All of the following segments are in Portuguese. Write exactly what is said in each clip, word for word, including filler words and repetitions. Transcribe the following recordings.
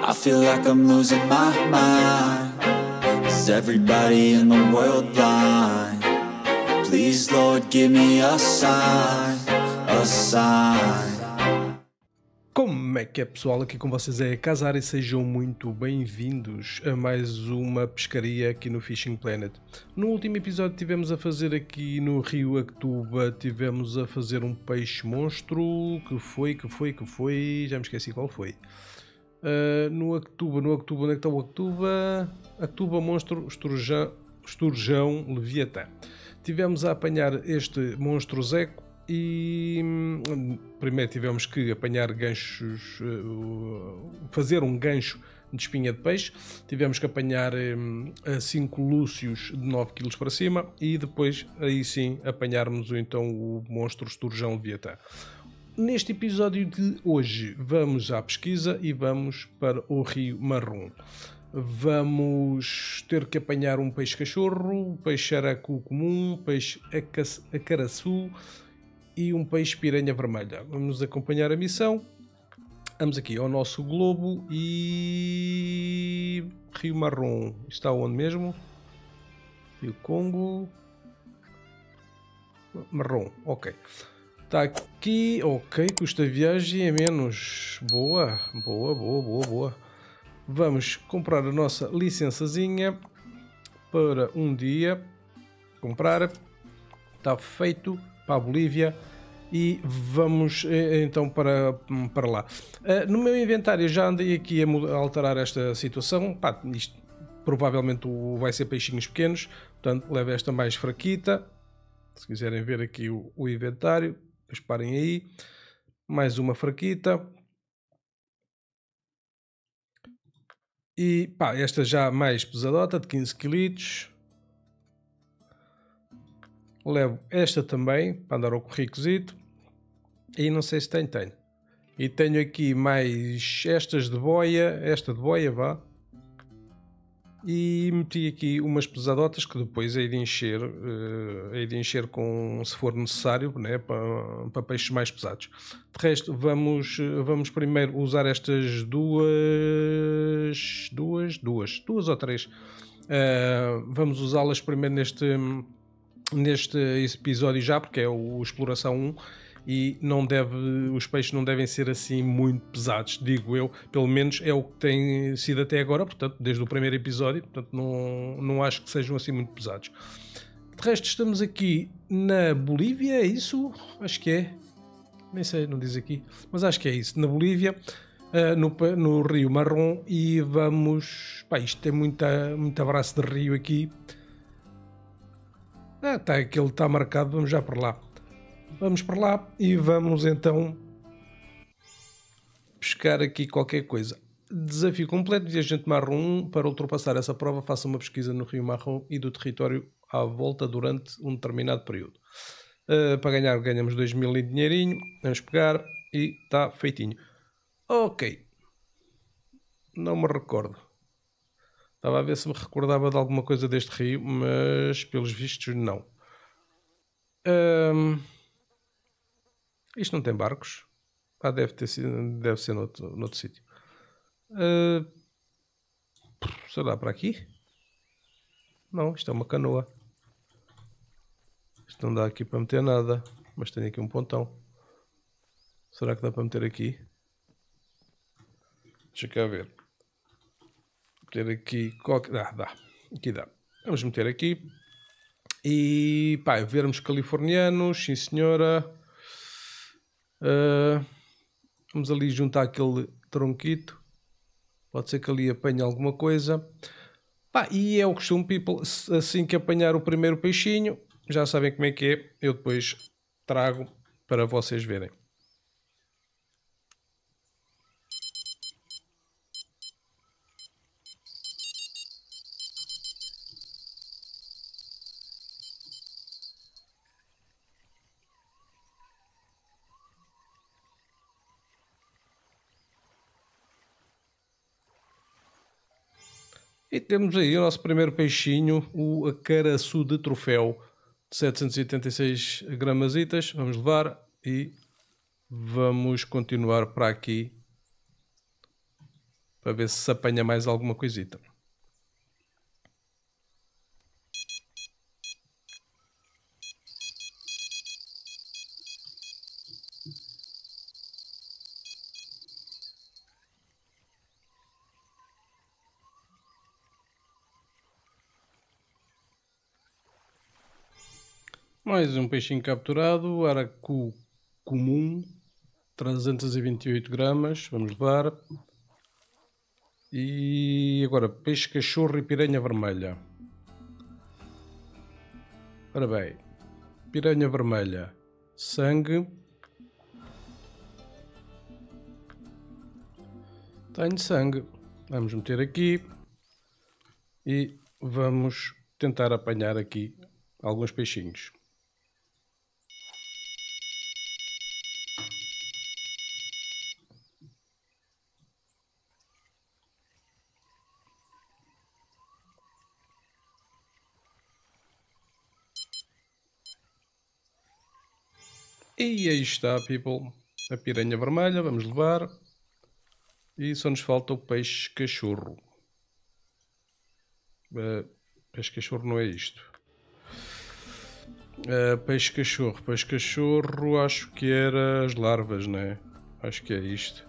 I feel like I'm losing my mind. Is everybody in the world blind? Please, Lord, give me a sign, a sign. Como é que é, pessoal? Aqui com vocês é Casar e sejam muito bem-vindos a mais uma pescaria aqui no Fishing Planet. No último episódio tivemos a fazer aqui no Rio Actuba, tivemos a fazer um peixe monstro, que foi, que foi, que foi, já me esqueci qual foi. Uh, no Actuba, no Actuba, onde é que está o Actuba? Actuba monstro, esturjão, esturjão leviatã. Tivemos a apanhar este monstro Zeco. E primeiro tivemos que apanhar ganchos, fazer um gancho de espinha de peixe, tivemos que apanhar cinco lúcios de nove quilos para cima e depois aí sim apanharmos então o monstro esturjão leviatã. Neste episódio de hoje vamos à pesquisa e vamos para o Rio Marrom. Vamos ter que apanhar um peixe cachorro, peixe aracu comum, peixe acaraçu e um peixe piranha vermelha. Vamos acompanhar a missão. Vamos aqui ao nosso globo e... Rio Marrom. Está onde mesmo? Rio Congo. Marrom, ok. Está aqui, ok. Custa viagem é menos. Boa, boa, boa, boa, boa. Vamos comprar a nossa licençazinha para um dia. Comprar. Está feito. Para a Bolívia e vamos então para, para lá. Uh, no meu inventário já andei aqui a, a alterar esta situação. Pá, isto provavelmente vai ser peixinhos pequenos, portanto levo esta mais fraquita. Se quiserem ver aqui o, o inventário, depois parem aí. Mais uma fraquita. E pá, esta já mais pesadota, de quinze quilos. Levo esta também, para andar ao curricozito. E não sei se tenho, tenho. E tenho aqui mais estas de boia, esta de boia, vá. E meti aqui umas pesadotas que depois hei de encher, uh, hei de encher com, se for necessário, né, para, para peixes mais pesados. De resto, vamos, vamos primeiro usar estas duas, duas, duas, duas ou três. Uh, vamos usá-las primeiro neste... neste episódio já, porque é o Exploração um e não deve, os peixes não devem ser assim muito pesados, digo eu, pelo menos é o que tem sido até agora, portanto, desde o primeiro episódio, portanto, não, não acho que sejam assim muito pesados. De resto, estamos aqui na Bolívia, é isso? Acho que é, nem sei, não diz aqui, mas acho que é isso, na Bolívia, uh, no, no Rio Marrom, e vamos, pá, isto tem muita, muito abraço de rio aqui. Ah, tá, aquele está marcado, vamos já para lá. Vamos para lá e vamos então pescar aqui qualquer coisa. Desafio completo, viajante marrom. Para ultrapassar essa prova, faça uma pesquisa no Rio Marrom e do território à volta durante um determinado período. Uh, para ganhar, ganhamos dois mil em dinheirinho. Vamos pegar e está feitinho. Ok. Não me recordo. Estava a ver se me recordava de alguma coisa deste rio, mas pelos vistos não. Um, isto não tem barcos. Ah, deve, ter sido, deve ser noutro, noutro sítio. Uh, será para aqui? Não, isto é uma canoa. Isto não dá aqui para meter nada, mas tem aqui um pontão. Será que dá para meter aqui? Deixa cá ver. Meter aqui qualquer... Ah, dá. Aqui dá. Vamos meter aqui. E pá, vermos californianos, sim senhora. Uh, vamos ali juntar aquele tronquito. Pode ser que ali apanhe alguma coisa. Pá, e é o costume, people. Assim que apanhar o primeiro peixinho, já sabem como é que é. Eu depois trago para vocês verem. E temos aí o nosso primeiro peixinho, o acaraçu de troféu, de setecentos e oitenta e seis gramasitas. Vamos levar e vamos continuar para aqui para ver se se apanha mais alguma coisita. Mais um peixinho capturado, aracu comum, trezentos e vinte e oito gramas, vamos levar. E agora, peixe cachorro e piranha vermelha. Ora bem, piranha vermelha, sangue. Tenho sangue, vamos meter aqui e vamos tentar apanhar aqui alguns peixinhos. E aí está, people, a piranha vermelha, vamos levar. E só nos falta o peixe cachorro. Uh, peixe cachorro não é isto. Uh, peixe cachorro, peixe cachorro acho que era as larvas, né? Acho que é isto.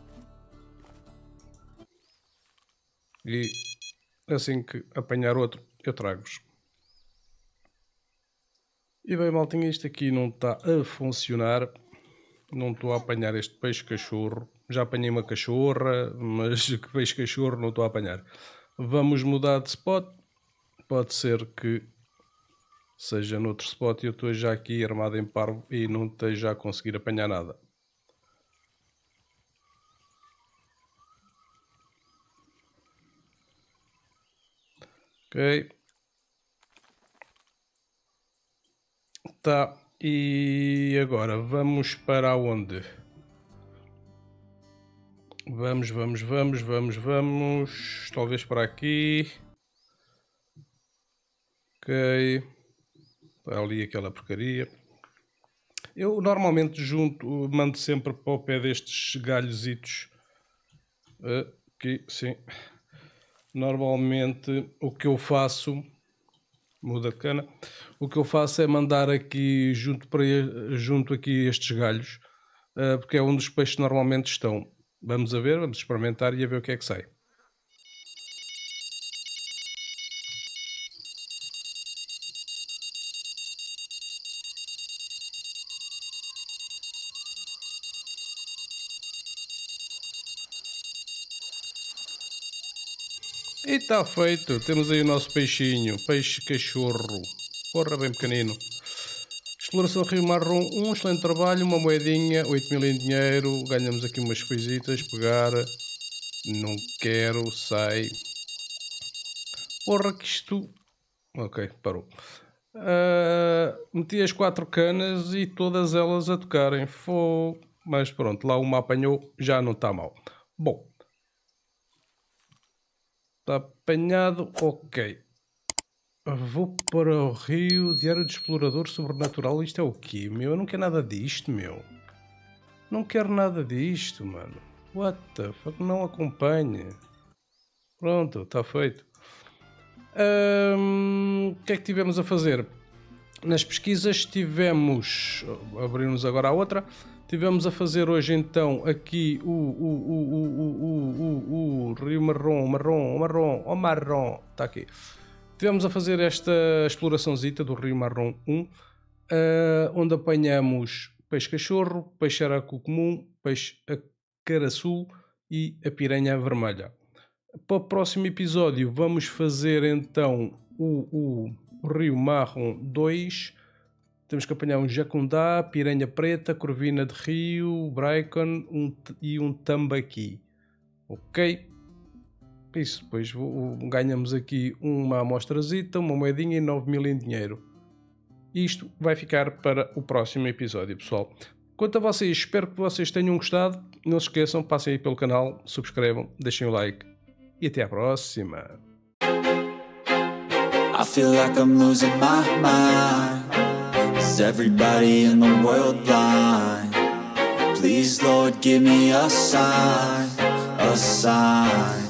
E assim que apanhar outro, eu trago-vos. E bem, maltinha, isto aqui não está a funcionar. Não estou a apanhar este peixe cachorro. Já apanhei uma cachorra, mas que peixe cachorro não estou a apanhar. Vamos mudar de spot. Pode ser que seja noutro spot e eu estou já aqui armado em parvo e não esteja a conseguir apanhar nada. Ok. Tá, e agora vamos para onde? Vamos, vamos, vamos, vamos, vamos. Talvez para aqui. Ok. Está ali aquela porcaria. Eu normalmente junto, mando sempre para o pé destes galhositos. Aqui, sim. Normalmente o que eu faço... Muda de cana. O que eu faço é mandar aqui junto, para, junto aqui estes galhos, uh, porque é onde os peixes normalmente estão. Vamos a ver, vamos experimentar e a ver o que é que sai. E está feito, temos aí o nosso peixinho, peixe cachorro, porra bem pequenino. Exploração Rio Marrom, um excelente trabalho, uma moedinha, oito mil em dinheiro, ganhamos aqui umas coisitas, pegar, não quero, sai. Porra que isto... Ok, parou. Uh, meti as quatro canas e todas elas a tocarem, Fô... mas pronto, lá uma apanhou, já não está mal. Bom. Está apanhado, ok. Vou para o Rio, Diário de Explorador Sobrenatural. Isto é o quê, meu? Eu não quero nada disto, meu. Não quero nada disto, mano. What the fuck? Não acompanha. Pronto, está feito. Um, o que é que tivemos a fazer? Nas pesquisas tivemos... Abrimos agora a outra. Tivemos a fazer hoje então aqui o, o, o, o, o, o, o Rio Marrom, Marrom, Marrom, o Marrom, está aqui. Tivemos a fazer esta exploraçãozita do Rio Marrom um, uh, onde apanhamos peixe cachorro, peixe aracu comum, peixe acaraçu e a piranha vermelha. Para o próximo episódio vamos fazer então o, o Rio Marrom dois. Temos que apanhar um jacundá, piranha preta, corvina de rio, braicon um, e um tambaqui. Ok? Isso, depois vou, ganhamos aqui uma amostrazita, uma moedinha e nove mil em dinheiro. Isto vai ficar para o próximo episódio, pessoal. Quanto a vocês, espero que vocês tenham gostado. Não se esqueçam, passem aí pelo canal, subscrevam, deixem o like e até à próxima. I feel like I'm losing my mind. Is everybody in the world blind? Please, Lord, give me a sign, a sign.